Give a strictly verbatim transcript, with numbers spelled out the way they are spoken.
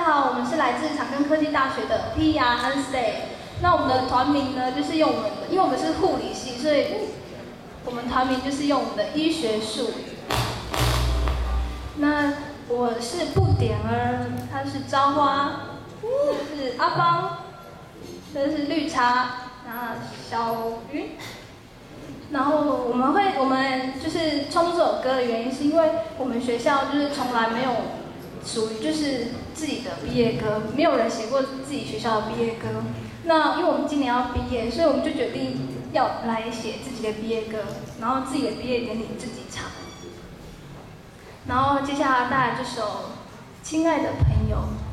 好，我们是来自长庚科技大学的 P R and Stay。那我们的团名呢，就是用我们的，因为我们是护理系，所以我们团名就是用我们的医学术语。那我是不点儿，他是朝花，这是阿芳，这是绿茶，然后小云。然后我们会，我们就是创作这首歌的原因，是因为我们学校就是从来没有属于就是自己的毕业歌，没有人写过自己学校的毕业歌。那因为我们今年要毕业，所以我们就决定要来写自己的毕业歌，然后自己的毕业典礼自己唱。然后接下来带来这首《亲爱的朋友》。